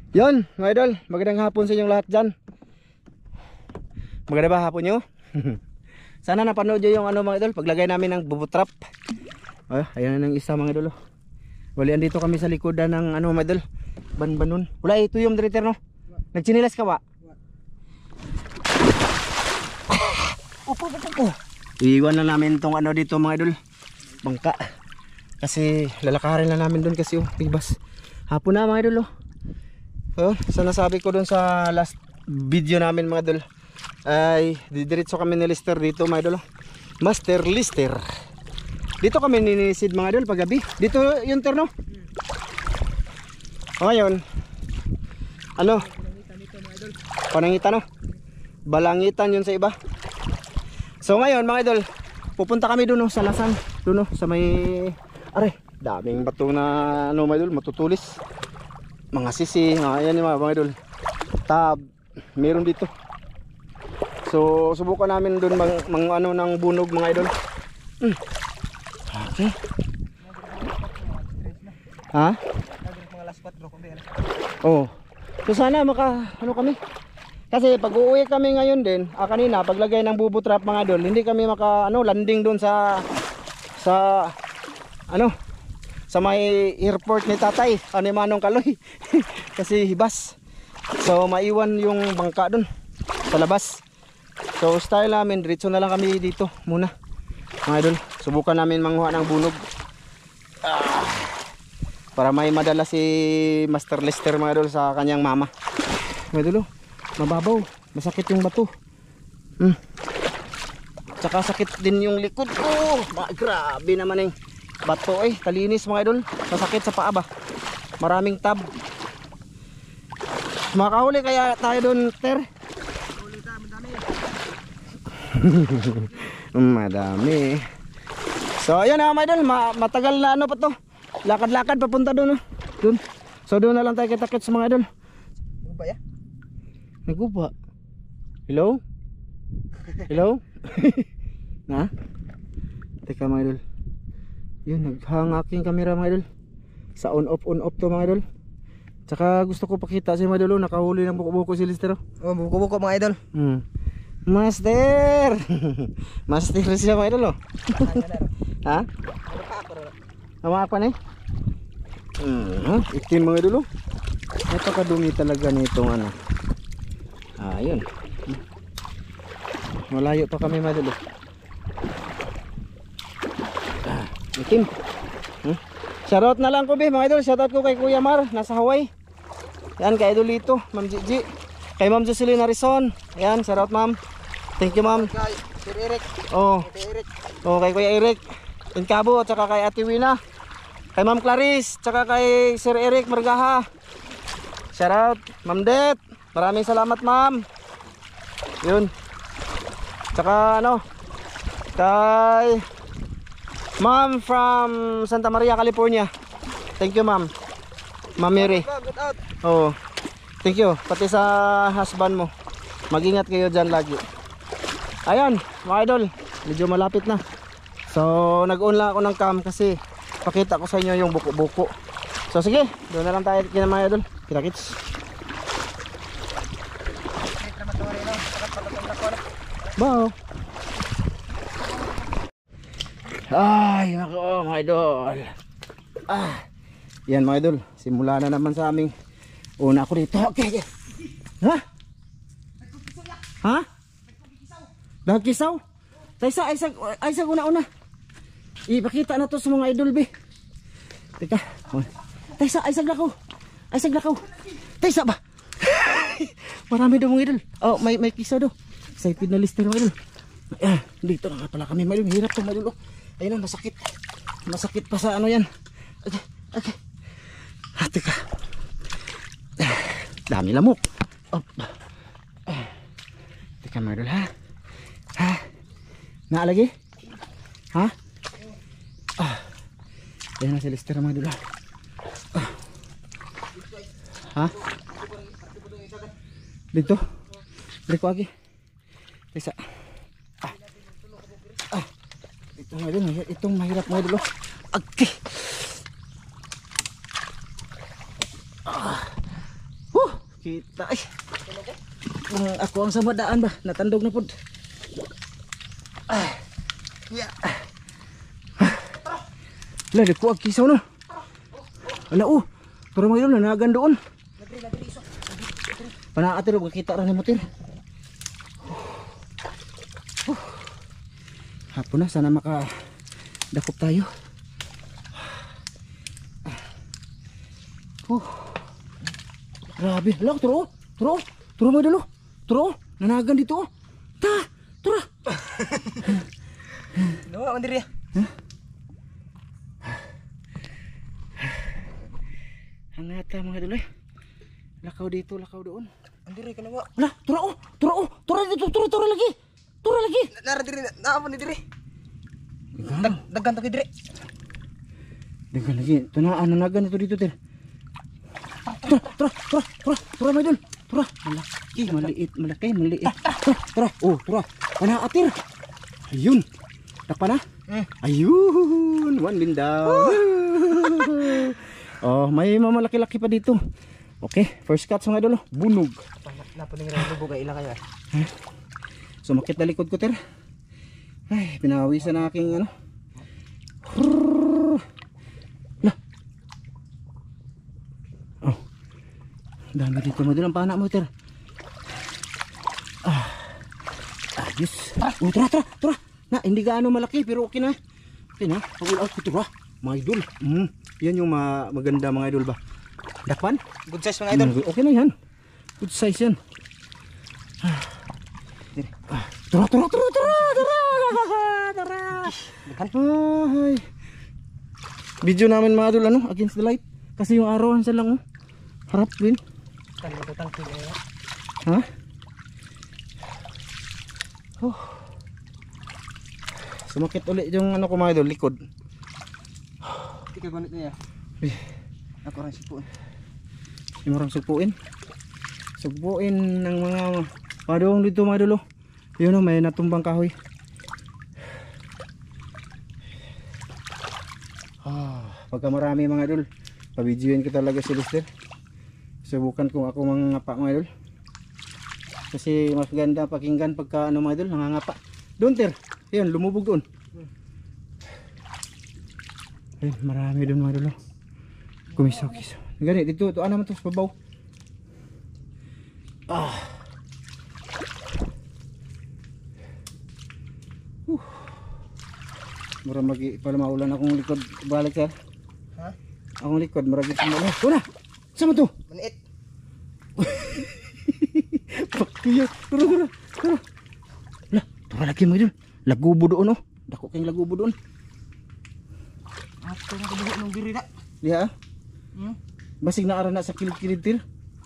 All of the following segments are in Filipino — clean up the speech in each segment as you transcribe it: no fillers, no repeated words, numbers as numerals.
Yun mga idol, magandang hapon sa inyong lahat dyan. Maganda ba hapon nyo? Sana napanood nyo yung ano mga idol, paglagay namin ng bubutrap. Ayan na ng isa mga idol. Walian dito kami sa likodan ng ano mga idol, banbanon. Wala ito yung director no? Nagchinilas ka ba? Iiwan na namin tong ano dito mga idol, bangka. Kasi lalakarin na namin doon kasi tibas. Hapon na mga idol. So nasabi ko doon sa last video namin mga idol, ay didiretso kami ni Lister dito mga idol. Master Lister. Dito kami ninisid mga idol paggabi. Dito yung terno. Ngayon ano? Panangitan no? Balangitan yun sa iba. So ngayon mga idol, pupunta kami doon sa Lasan, doon sa may daming bato na ano mga idol, matutulis. Mga sisi, ayan yung mga idol. Tab, meron dito. So subukan namin doon ano ng bunog mga idol. Okay. Ha? Oh. So sana ano kami. Kasi pag uuwi kami ngayon din, kanina paglagay ng bubutrap mga idol, hindi kami landing doon sa may airport ni tatay, ni Manong Kaloy. Kasi hibas. So maiwan yung bangka doon sa labas. So style namin, diretso na lang kami dito muna mga idol. Subukan namin manguha ng bunog para may madala si Master Lister mga idol sa kanyang mama mga idol. Mababaw, masakit yung bato. Tsaka sakit din yung likod ko. Grabe naman yung bato talinis mga idol. Masakit sa paa ba? Maraming tab. Makahuli kaya tayo doon, Ter? Madami. So ayan mga idol, matagal na ano pa to. Lakad-lakad papunta doon. Doon. So doon na lang tayo kita-kits mga idol. Ano ba ya? Naguba. Hello? Hello? Na? Teka mga idol. Yun, naghang aking camera mga idol. Sa on off to mga idol. Tsaka gusto ko pakita sa mga idol, nakahuli ng buko-buko si Lister. Oh, buko-buko mga idol. Master! Master siya mga idol. Ha? Ama pa na itim mga idol. Napakadumi talaga nitong ano. Ayun. Malayo pa kami mga idol. Itim. Shoutout na lang ko mga idol. Shoutout ko kay Kuya Mar, nasa Hawaii. Yan kay Idolito, Ma'am Gigi. Kay Ma'am Jocelyn Harrison. Yan, shoutout ma'am. Thank you ma'am. Kay Sir Eric. Kay Kuya Eric Incabo, at saka kay Ate Wina. Kay Ma'am Clarice, tsaka kay Sir Eric Margaha. Shoutout Ma'am Det. Maraming salamat ma'am. Yun. Tsaka kay Ma'am from Santa Maria, California. Thank you ma'am. Ma'am Mary. Thank you. Pati sa husband mo. Mag-ingat kayo dyan lagi. Ayan mga idol, medyo malapit na. So nag-on lang ako ng cam kasi pakita ko sa inyo yung buko-buko. So sige, doon na lang tayo kina mga idol. Kita-kits. Bao. Ay nako mga idol. Yan mga idol, simula na naman sa aming una ako dito. Okay. Ha? Nagkisaw? Taysa una-una. Ipakita na to sa mga idol be. Teka. Taysa, aysag lakaw. Taysa ba? Marami daw mga idol. Oh, may kisaw daw. Excited na Lister mga idol. Dito na nga pala kami mga idol. Hirap to mga idol. Ayun na, masakit. Masakit pa sa ano yan. Okay. Teka. Dami lamok. Teka mga idol ha. Naalagi? Ha? Ayan na si Lister mga idol ha. Dito. Balik ko lagi. Tesa. Ito mga idol. Itong mahirap mga idol. Okay. kita. Ay. Ako ang samadaan ba? Natandog na pod. Ay. Ya. Lah di kuag kisaw na. Ala pero mga idol nanagan doon. Panaatir makita ra ni motor. Hapon na sana dakop tayo. Grabe, hala, turo mo dalo. Turo, nanagan dito. Tura. Nawa man diri. Hangata mga idol. Lakaw dito, lakaw doon. Andiri ka nawa. Hala, tura dito, tura lagi. Tura lagi. Nara diri, naa man diri. Daggan to diri. Daghan lagi. Tunaan nanagan dito tir. Tura mga idol. Tura, malaki, maliit. Tura. Panaatir. Ayun. Takpa na? Ayun. One lindaw. Oh, may mamalaki-laki pa dito. Okay, first catch mga idol. Bunog. Napuning ra lubog ay ila kaya. Sumakit na likod ko ter. Ay, pinawisan na aking ano. Lah. Oh. Dami dito mga idol ang pana mo ter. Ayos. Tura. Na, hindi gaano malaki pero okay na. Okay na. Pag-ulaw ko tura. Mga idol. Yan yung maganda mga idol ba. Dakpan? Good size mga idol. Okay na yan. Good size yan. Tura. Ay. Video namin mga idol ano, against the light. Kasi yung arawan sa lang oh. Harap din. Tangki niya. Ha? Sumakit ulit yung ano ko mga idol, likod. Tika gunit niya. Ako rin sipuin. Yung marang sugpuin. Sugpuin ng mga padong dito mga idol. Yun o, may natumbang kahoy. Pagka marami mga idol, pabidyoin ko talaga si Lester. Subukan kung ako mangangapa mga idol. Kasi mas ganda pakinggan pagka ano mga idol, nangangapa. Doon ter, yun, lumubog doon. Ayun, marami doon mga idol. Kumisaw. Ganit, dito, ito naman ito sa babaw. Mura pala maulan akong likod balik sir. Ha? Akong likod maragit mo. Una. Sama to. Maniit. Pakiyo. Tara. Lah, tara lagi mo dun. Lagubo doon oh. Dako kayong lagubo doon. Ato na kabuhi nung diri na. Diha. Basig na ara na sa kilid-kilid tir.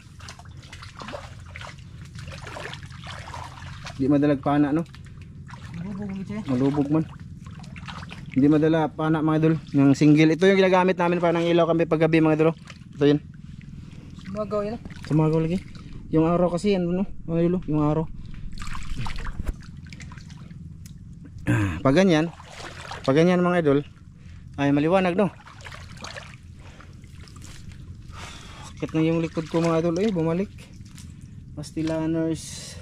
Di madalag pana no. Lubog gid siya. Malubog man. Hindi madala pana mga idol. Yung single. Ito yung ginagamit namin para ng ilaw kami paggabi mga idol. Ito yun. Sumagaw yun. Sumagaw lagi. Yung araw kasi yan no. Mga idol. Yung araw. Pag ganyan mga idol ay maliwanag no. Sakit na yung likod ko mga idol. Bumalik. Pastilaners.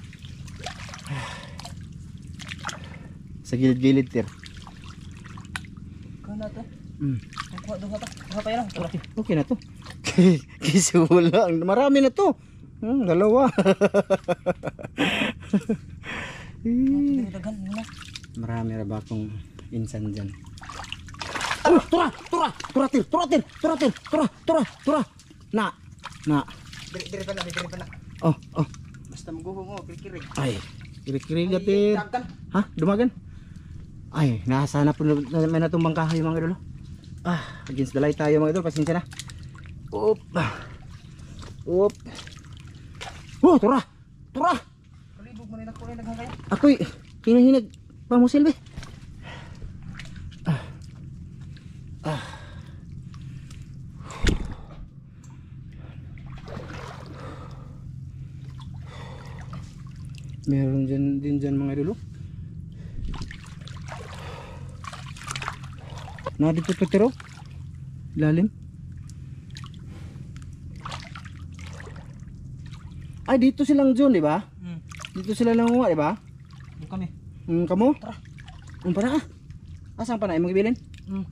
Sa gilid-gilid tir. Kana to. Duha pa yan. Okay na to. Kisula. Marami na to. Dalawa. Marami na ba akong insan dyan. Tura. Na. Diri pa na. Oh. Basta maguhong mo, kikirig. Ay. Kirig-kirig atin. Ha? Dumagan? Ay, nasa na po may natumbang kahoy mga idol. Against the light tayo mga idol. Pasensya na. Oop. Tura. Kalibog mo nila ko ay naghangkay. Ako'y hinahinag pamusil be. Meron din dyan mga idol. Na dito tiro. Lalim. Ay, dito silang John, di ba? Hmm. Dito sila nangunga, di ba? Yung kami. Kamu? Tara. Para Asan pa na imong ibilin? Hmm.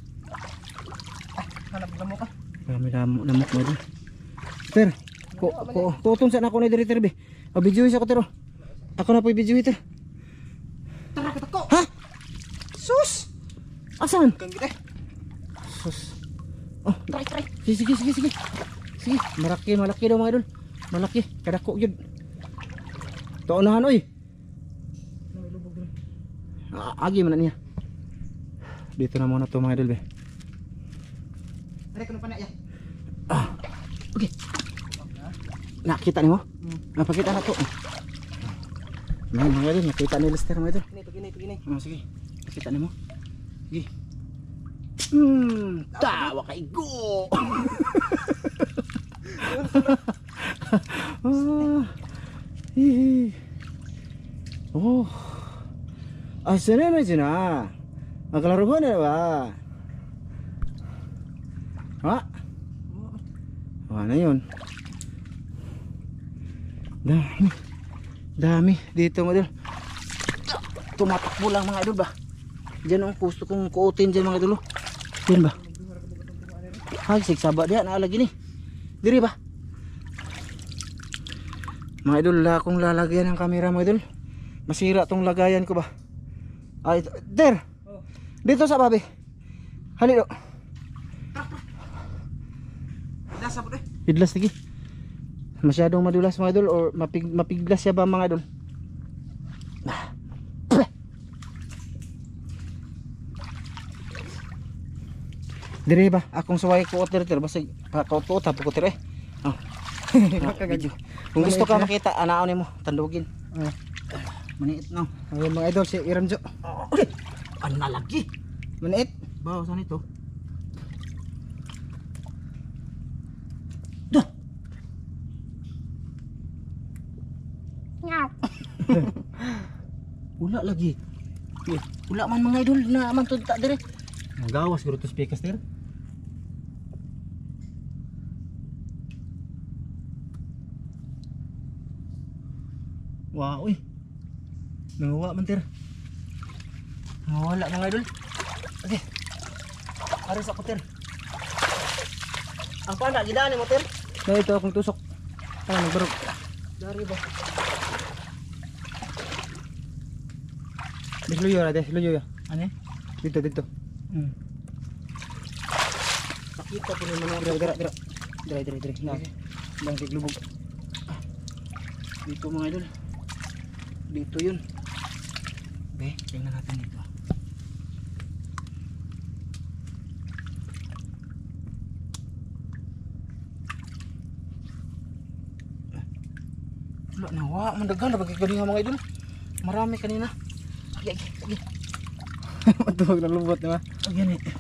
Hanap ka mo ka. Dami lamok mo din. Ter, kuton sa ako ni diri ter be. Video sa ko ter. Ako na po video ter. Tara ka tako. Ha? Sus! Asan? Kang kita. Sus. Oh, Try. sige. Sige, malaki daw mga idol. Malaki, kadako yun. Tuunahan oy. Agi man na niya. Dito na muna to mga idol be. Tara ka na pa na ya. Okay. Nakita niyo mo? Napakita na to. Mga idol, nakita ni Lester mga idol. Gini. Sige. Nakita niyo mo? Sige. Tawa kay go. Oh. Asa na na. Maglaro ko na ba? Ha? Ano yun? Dami dito mo idol. Tumatakbo lang mga idol ba? Diyan ang gusto kong kuutin dyan mga idol. Diyan ba? Ay, sigsaba diyan. Naalagi ni. Diri ba? Mga idol, akong lalagyan ng camera mga idol. Masira tong lagayan ko ba? Ay, der. Dito sa babi. Halilo. Nasa po eh. Pidlas lagi. Masyadong madulas mga idol or mapiglas siya ba mga idol? Dire ba? Akong suway ko otter basta pakauto tapo ko tire. Oh. Video. Kung gusto ka makita anaon nimo tandugin. Maniit no. Ayun mga idol si Iramjo. Okay. Ano na lagi? Maniit. Bawa saan ito? Wala lagi. Wala man mga idol na man tunta dire. Gawas guro to speakers there. Wow, uy. Nangawa man ter. Wala mga idol. Okay. Aris ako ter. Ang panda gidaan mo ter. Na ito akong tusok. Nagbarog. Dari ba? Disluyo na, disluyo ya. Ano? Dito. Nakita ko naman ang Dira. Na. Bang tiglubog. dito mga idol. Dito yun. Be, tingnan natin dito. Wala na, mandagan na bagay kanina mga idol. Marami kanina. Agi. Matuwag na lubot na. Ayan eh.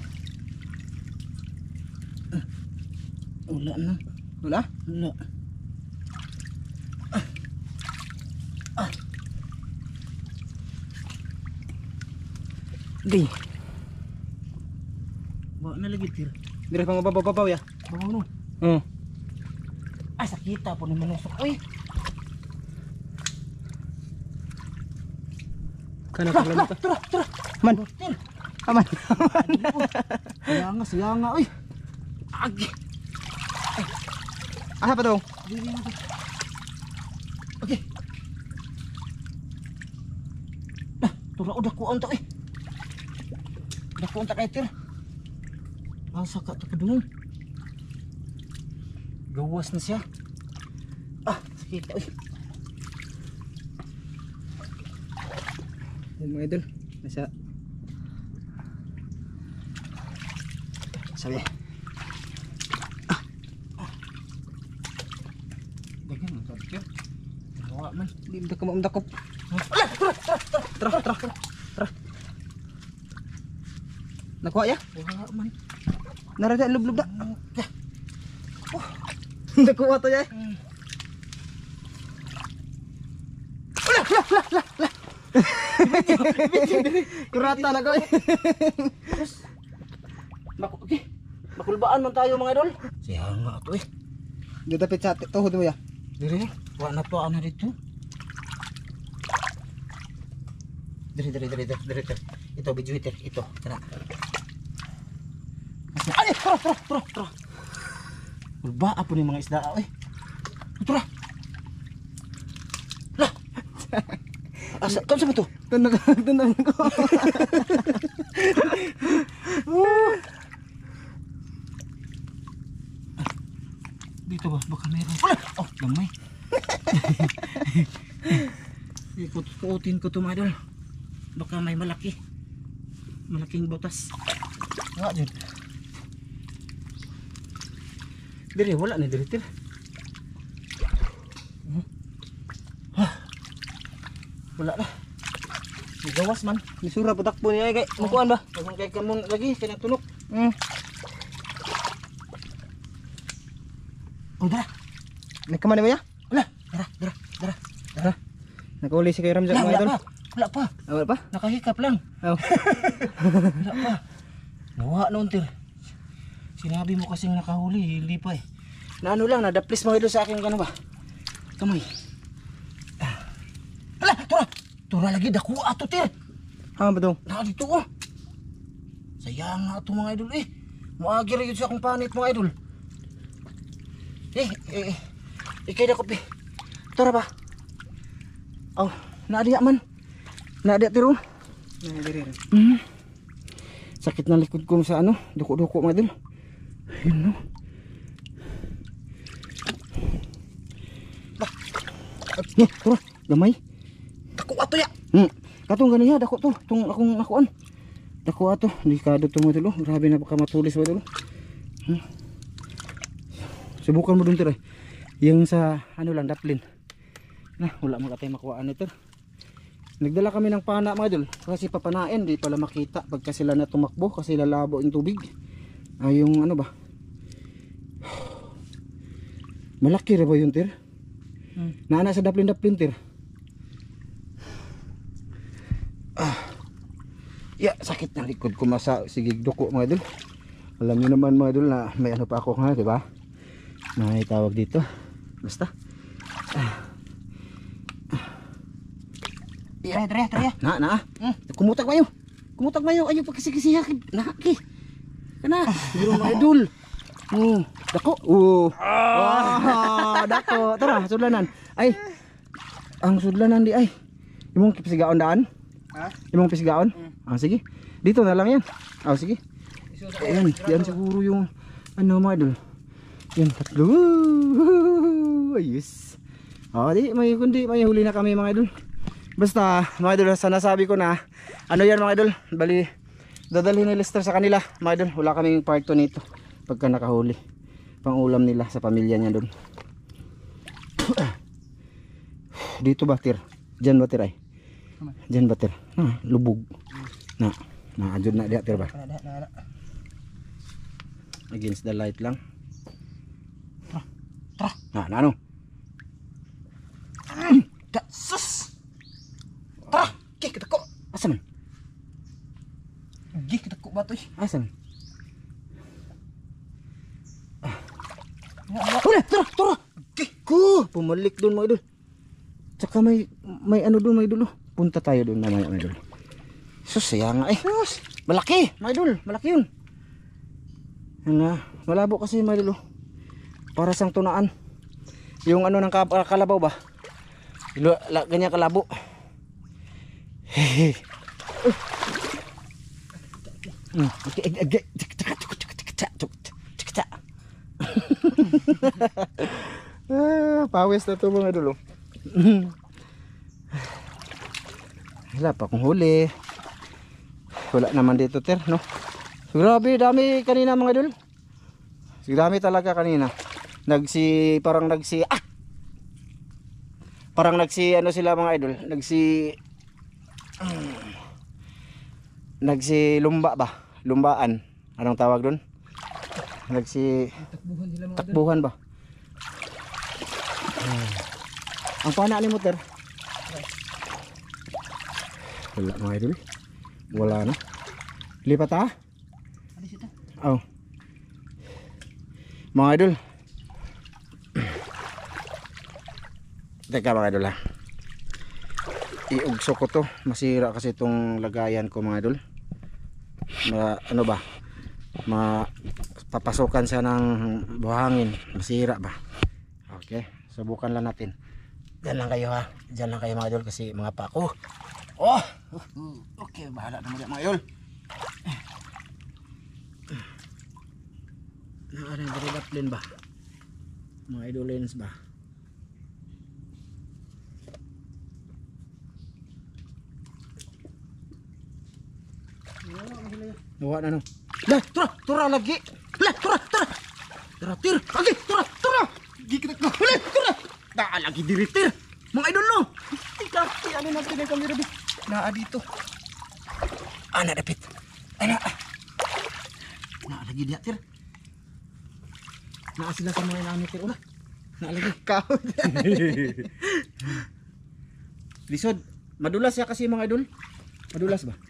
Wala na. Wala? Wala. Di. Bawa na lagi tir. Dira pang mababaw ya. Bawa no. Ay sakita po ni manusok. Uy. Kana pa lang. Tara. Man. Tir. Aman. Siyanga. Uy. Agi. Asa pa daw? Okay. Nah, tura udah kuon to eh. Udah kuon ta kay tir. Asa ka ta kadung. Gawas na siya. Sakit uy. Yung mga idol. Nasa. Sabi. Dagan ang target. Nawa man. Di mo ka maumdakop. Tara. Nakuha ya? Wala man. Narada lub da. Nakuha to ya. Kurata na ko. Makulbaan man tayo mga idol. Siya nga to eh. Dito pit sa tuhod mo ya. Dire, wala na to ano dito. Dire. Ito video ito. Tara. Ay, tara. Ba apa ni mga isda oy. Tara. Lah. Asa kam sa to? Tandang ko. Dito ba? Baka meron. Wala! Oh, gamay. Ikutin ko ito mga idol. Baka may malaki. Malaking butas. Wala dyan. Diri, wala na diri. Wala na. May gawas man. Misura patakbo niya kay mukuan ba? Kung kay kamon lagi, kaya tunok. Oh, dara. May kamay ba ya? Wala. Dara. Nakahuli si kay Ramjak mga idol. Wala pa. Wala pa? Nakahikap lang. Oh. Wala pa. Nawa noon tir. Sinabi mo kasing nakahuli, hindi pa eh. Na ano lang, nadaplis mga idol sa akin gano ba? Kamay. Hala, tura lagi dako ato tir. Ha ba to? Na dito oh. Sayang nga ato mga idol eh. Muagi ra yun sa akong panit mga idol. Ikay dako pi. Tura ba? Oh, naadiya man. Naadiya tiro. Diri. Sakit na likod ko sa ano, duko-duko mga idol. Ayun no. Tura, gamay. Dako ato ya. Katong ganiya dako to, tung akong nakuan. Dako ato, delikado to mga idol. Grabe na baka matulis mga idol. Subukan mo dun tira. Yung sa ano lang daplin. Nah, wala mo katay makuhaan nito. Nagdala kami ng pana mga idol kasi papanain, di pala makita pagka sila na tumakbo kasi lalabo yung tubig. Ay yung ano ba? Malaki ra ba yun tir? Naana sa daplin tir. Ya, sakit ng likod ko masa sigig duko mga idol. Alam niyo naman mga idol na may ano pa ako nga, di ba? May tawag dito. Basta. Tara. Na. Kumutag mayo. Ayo pagkisi-kisiya. Naki. Kana. Biro mga idol. Dako. Dako. Tara, sudlanan. Ay. Ang sudlanan di ay. Imong pisgaon daan? Ha? Imong pisgaon? Sige. Dito na lang yan. Sige. Ayan, yan siguro yung ano mga idol. Yan, tatlo. Ayos. Di, may huli na kami mga idol. Basta mga idol, sana sabi ko na ano yan mga idol, bali dadalhin ni Lester sa kanila mga idol. Wala kaming part 2 nito pagka nakahuli, pang ulam nila sa pamilya niya doon. Dito ba tir? Diyan ba tir ay? Diyan ba tir? Lubog na adjud na diha tir ba? Against the light lang. Tara. Na ano? Sus. Tara, kita ko. Asan? Kita ko ba 'to? Asan? Wala, tara. Ko, pumalik doon mga idol. Tsaka may ano doon mga idol. Punta tayo doon mamaya mga idol. Sus, sayang nga eh. Malaki, mga idol, malaki 'yun. Malabo kasi mga idol. Para sang tunaan. Yung ano ng kalabaw ba? Ganyan kalabo. Pawis na ito mga dulo. Wala pa akong huli. Wala naman dito ter, no? So, grabe, dami kanina mga idol. Dami talaga kanina. Parang nagsi ano sila mga idol, nagsi lumba ba? Lumbaan. Anong tawag doon? Takbuhan ba? Ang pana ni motor. Wala mga idol. Wala na. Lipat ha? Oh. Mga idol. Teka mga idol ha. Iugso ko to. Masira kasi itong lagayan ko mga idol. Ano ba? Papasukan siya ng buhangin. Masira ba? Okay. Subukan lang natin. Diyan lang kayo ha. Diyan lang kayo mga idol kasi mga pako. Oh! Okay. Bahala naman yan mga idol. Ano yung derivatlin ba? Mga idolins ba? Nawa na no. Lah, tura lagi. Lah, tura. Tir. Lagi, tura. Gigit na. Lah, tura. Daa lagi diri tir. Mga idol no. Tika, ano natin ang kamera bi? Naa dito. Ana dapit. Ana. Naa lagi dia tir. Naa sila sa mga namin tir una. Naa lagi ka. Lisod. Madulas ya kasi mga idol. Madulas ba?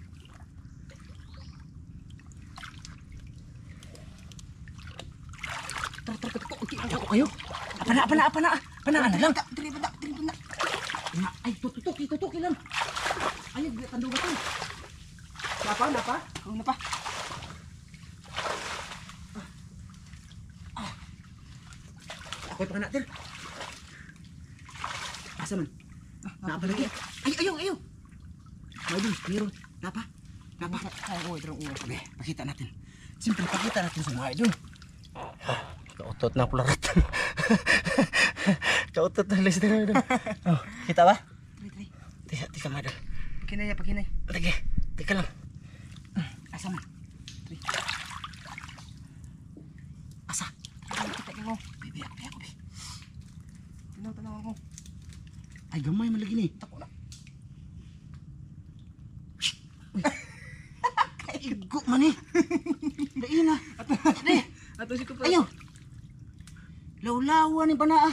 Ayo. Apa na lang. Diri benda. Ay, tutuki lang. Ayo, tando ba to? Napa? Oh, napa? Ako pa natin. Asa man? Napa lagi? Ay, ayo. Ayo, meron. Napa? Ay, drone. Pakita natin. Simple pakita natin sa mga idol. Kautot na pula rat. Kautot na lister idol. Oh, kita ba? Tika madol. Pakinay. Lagi. Tika lang. Asa man? Asa? Kita ko. Bibi ako. Tanaw ako. Ay gamay man lagi ni. Tako na. Kaigo man ni. Dai na. Ato si ko pa. Ayo. Law-lawan ni panaa.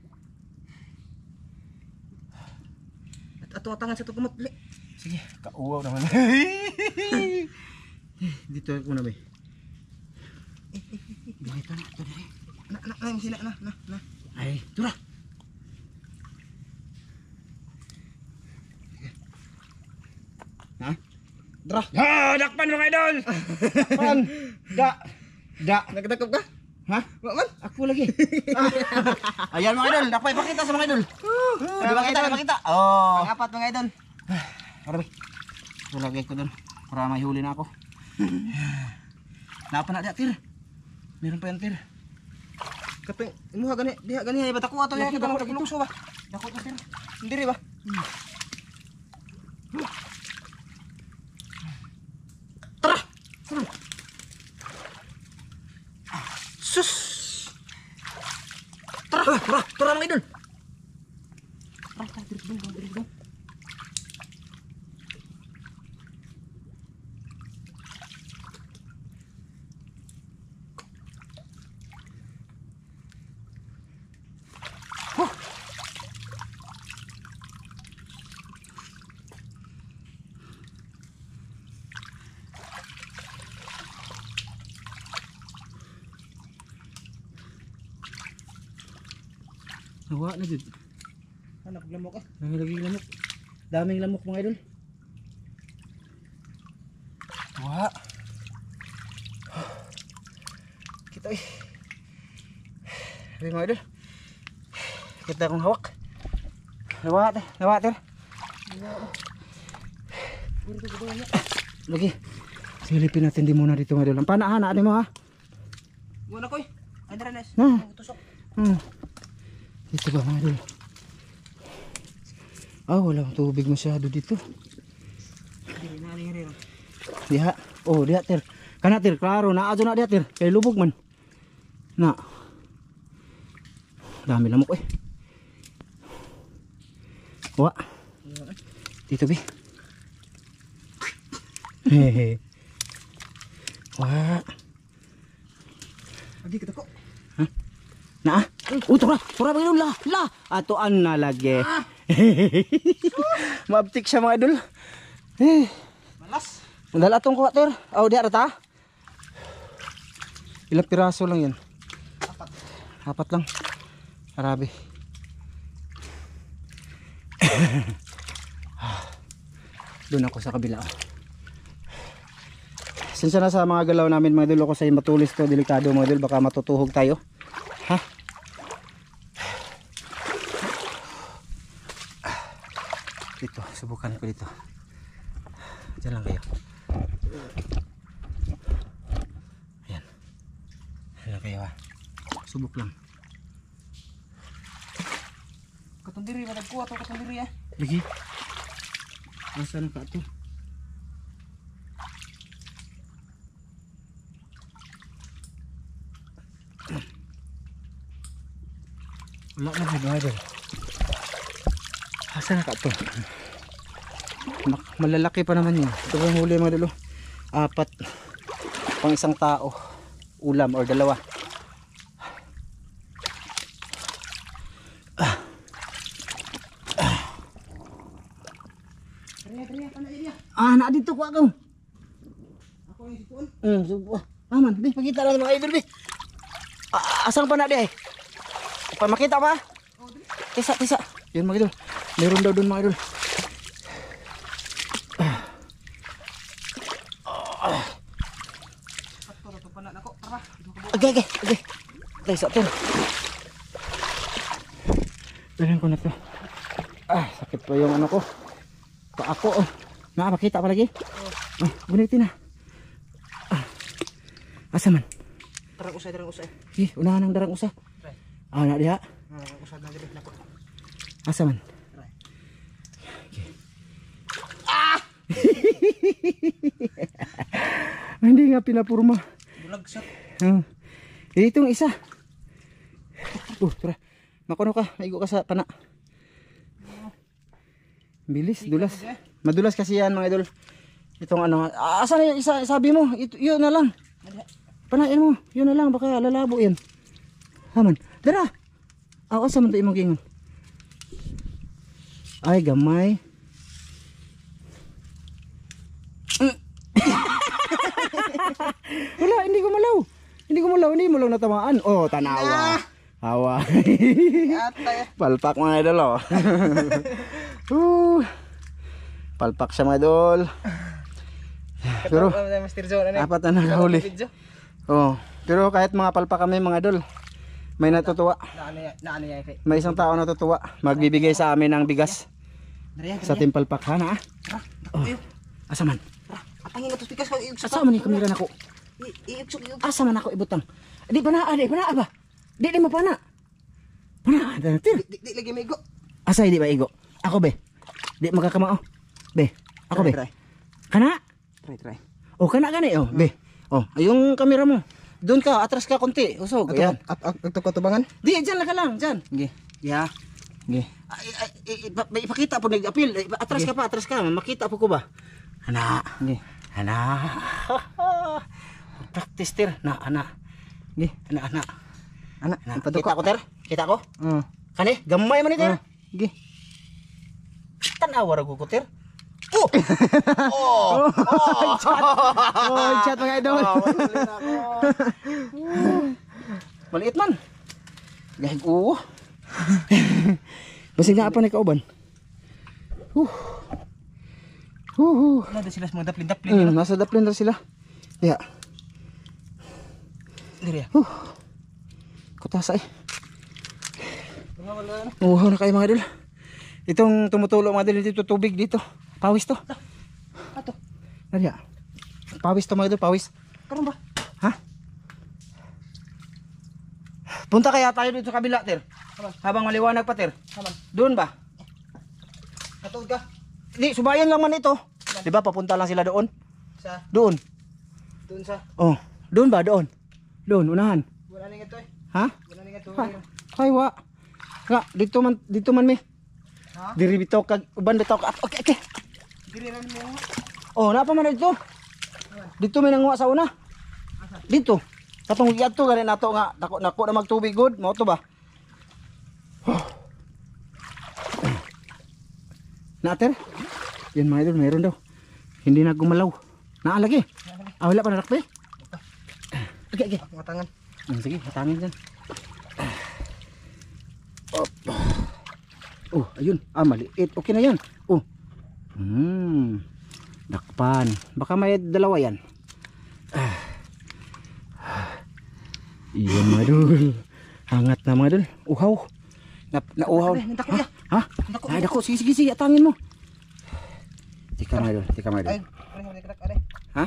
At ato tangan sa to kumot. Sige, kauwaw naman. Dito ako na ba? Dito na, ito dali. Na, sila na. Ay, tura. Ha? Dra. Ha, dakpan mga idol. Dakpan. Nagdakop ka? Ha? Man? Ako lagi. Ayan mga idol, dakpay pakita sa mga idol. Pakita. Oh. Pang-apat mga idol. Arabi. Ito lagi ko doon. Para may huli na ako. Napa na dia tir. Meron pa yan tir. Kaping imuha gani, diha gani ay batako ato ya kita dako ba. Dako to tir. Ndiri ba? Tara. Sus. Tara mga idol. Diri dong. Nawa na jud. Anak lamok ah. Lagi lamok. Daming lamok mga idol. Nawa. Kita mga idol. Kita akong hawak. Nawa ter. Lagi. Silipin natin di muna dito mga idol. Ang panahan na mo ha. Muna koy. Andrenes. Tusok. Dito ba mga idol? Walang tubig masyado dito. Diha. Oh, diha ter. Kana ter, klaro na adyo na diha ter. Kay lubog man. Na. Dami lamok eh. Wa. Dito bi. Hehe. Wa. Adi kita kok. Na. Tura ba yun la. Atoan na lagi. Maabtik siya mga idol. Malas. Mandala atong kuha ter. Di arata. Ilang piraso lang yan. Apat lang. Arabi. Doon ako sa kabila. Sinsya na sa mga galaw namin mga idol, ako sa matulis to, delikado mga idol, baka matutuhog tayo. Ha? Dito, subukan ko dito. Diyan lang kayo. Ayan. Diyan lang kayo ha. Subok lang. Katundiri, matagkuha to katundiri ah. Lagi. Asan ka to? Wala na mga idol. Asan ka to? Malalaki pa naman yun. Ito yung huli mga idol. 4 pang isang tao. Ulam or 2. Na dito ko ako. Ako yung sipon. Subo. Man, di pakita lang mga idol, bi. Asang pa na di ay? Pa makita pa? Tisa. Yun mga idol. Meron daw doon mga idol. Okay. Tisa to. Pilan ko na to. Sakit pa yung ano ko. Pa ako. Makita pa lagi? Gunitin na. Asa man? Darang usay. Unahan ng darang usa. Na diha. Usay na dili nako. Asa man? Hindi nga pinapurma. Bulagsak. Itong isa. Tara. Makuno ka, maigo ka sa pana. Bilis, dulas. Madulas kasi yan mga idol. Itong ano, asan na yung isa, sabi mo, yun na lang. Panain mo, yun na lang, baka lalabo yan. Haman, dara. Asa man ito imong gingon. Ay, gamay. Wala, hindi ko malaw. Hindi mo lang natamaan. Oh, tanawa. Hawa. Palpak mga idol, oh. Palpak siya mga idol. Pero apat na nakahuli. Pero kahit mga palpak kami mga idol, may natutuwa. May isang tao natutuwa. Magbibigay sa amin ng bigas sa team palpak. Hana ah. Asa man? Atangin atos bigas ko. Asa man yung kamera nako? Asa man ako ibutang? Di pa na ba? Di mo pa na. Pana, di lagi maigo. Asa di ba igo? Ako be. Di magkakamao. Be, ako be. Kana? Try. Kana gani oh, be. Yung kamera mo. Doon ka, atras ka konti. Usog. Ayan. Ato katubangan. Di, dyan lang ka lang, dyan. Nge. Yeah. Nge. Ipakita po nag-appeal. Atras ka. Makita po ko ba? Hana. Nge. Hana. Practice tir. Ana. Nge. Ana. Kita ko ter? Kita ko? Kani, gamay man ito. Nge. Tanawa ra ko ter. Chat mga idol. Maliit man. Gahig uwo. Basig na apa ni kauban. Nada sila mga daplin. Nasa daplin na sila. Ya. Diri. Kutasa eh. Na kayo mga idol. Itong tumutulo mga idol dito tubig dito. Pawis to. Ato. Nariya. Pawis to mga idol, pawis. Karon ba? Ha? Punta kaya tayo dito sa kabila, Ter. Habang maliwanag pa, Ter. Doon ba? Katuod ka? Di, subayan lang man ito. Di ba papunta lang sila doon? Sa? Doon. Doon sa? Doon ba? Doon. Doon, unahan. Wala ning ito eh. Ha? Wala ning ito. Kaywa. Nga, dito man mi. Ha? Diri bitaw kag uban bitaw ka. Okay. Diri ra mo. Napa man dito? Dito may nanguha sa una. Dito. Katong giadto gani nato nga nako na magtubig good, mao to ba? Nater? Yan mga idol, mayroon daw. Hindi na gumalaw. Naalagi. Wala pa narakpe. Okay. Matangan. Sige, matangin dyan. Oh, ayun. Ah, maliit. Okay na yan. Oh. Dakpan. Baka may dalawa yan. Iyon mga idol. Hangat na mga idol. Uhaw. Nauhaw. Ha? Ay, dako. Sige. Atangin mo. Tika mga idol. Ha?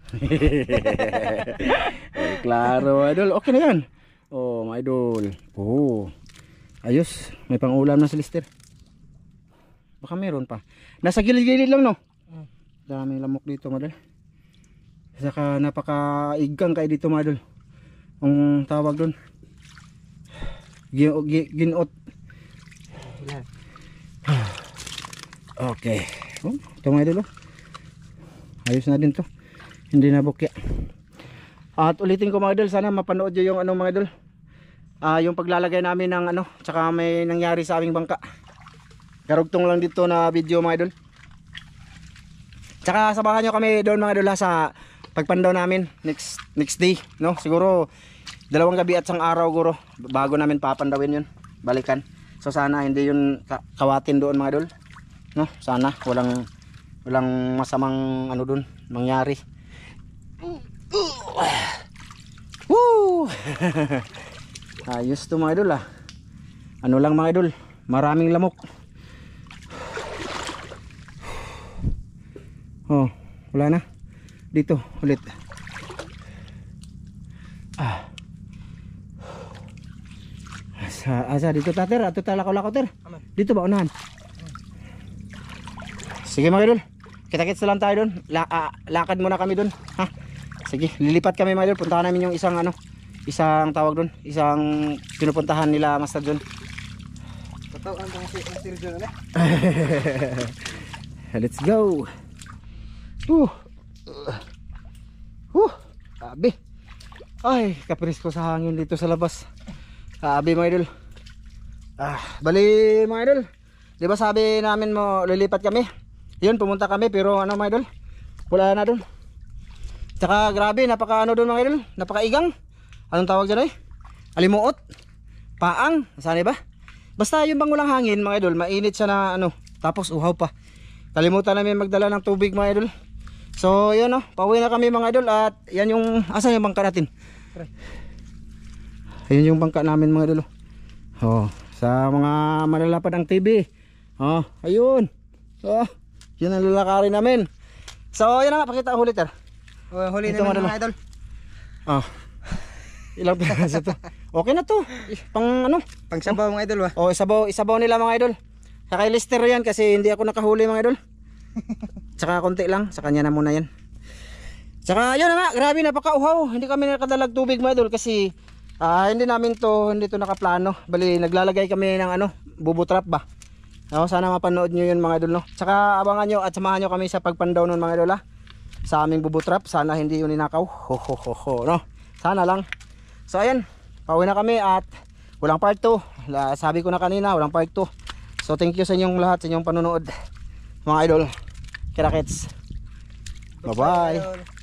Ay, klaro mga idol. Okay na yan. Oh mga idol. Oh. Ayos. May pang-ulam na si Lister. Baka meron pa. Nasa gilid-gilid lang no? Daming lamok dito mga idol. Saka napaka-igang kayo dito mga idol. Ang tawag doon. Ginot. Okay. Oh, ito mga idol. Ayos na din to. Hindi na bukya. At ulitin ko mga idol. Sana mapanood nyo yung ano mga idol. Yung paglalagay namin ng ano. Tsaka may nangyari sa aming bangka. Karugtong lang dito na video mga idol. Tsaka sabahan nyo kami doon mga idol sa pagpandaw namin next day, no? Siguro 2 gabi at 1 araw guro bago namin papandawin yun, balikan. So sana hindi yun kawatin doon mga idol, no? Sana walang masamang ano doon mangyari. Woo! Ayos to mga idol Ano lang mga idol, maraming lamok. Oh, wala na. Dito ulit. Asa dito tater, ato talakaw-lakaw ter. Dito ba unahan? Sige mga idol. Kita-kits lang tayo doon. Lakad muna kami doon, ha? Sige, lilipat kami mga idol. Puntahan namin yung isang ano, isang tawag doon, isang pinupuntahan nila Master John. Tatawan tong si Master John na. Let's go. Abi. Ay, kapresko sa hangin dito sa labas. Abi mga idol. Bali mga idol. 'Di ba sabi namin mo lilipat kami? 'Yun, pumunta kami pero ano mga idol? Wala na doon. Tsaka grabe, napaka ano doon mga idol? Napakaigang. Anong tawag diyan ay? Alimuot. Paang, saan ba? Basta yung bang walang hangin mga idol, mainit siya na ano, tapos uhaw pa. Kalimutan namin magdala ng tubig mga idol. So yun pauwi na kami mga idol at yan yung asan yung bangka natin. Ayun yung bangka namin mga idol. Sa mga malalapad ang TV. Ayun. Yun ang lalakarin namin. So yan na nga, pakita ang huli ter. Huli na mga idol. Ilang piraso to? Okay na to. Pang ano? Pang sabaw mga idol Isabaw nila mga idol. Sa kay Lister yan kasi hindi ako nakahuli mga idol. Tsaka konti lang, sa kanya na muna yan. Tsaka yun na nga, grabe napaka-uhaw. Hindi kami nakadalag tubig mga idol kasi hindi to nakaplano. Bali naglalagay kami ng ano, bubutrap ba. Sana mapanood nyo yun mga idol no. Tsaka abangan nyo at samahan nyo kami sa pagpandaw nun mga idol sa aming bubutrap. Sana hindi yun ninakaw. No? Sana lang. So ayan, pauwi na kami at walang part 2. Sabi ko na kanina, walang part 2. So thank you sa inyong lahat, sa inyong panonood mga idol. Kita-kits. Bye bye.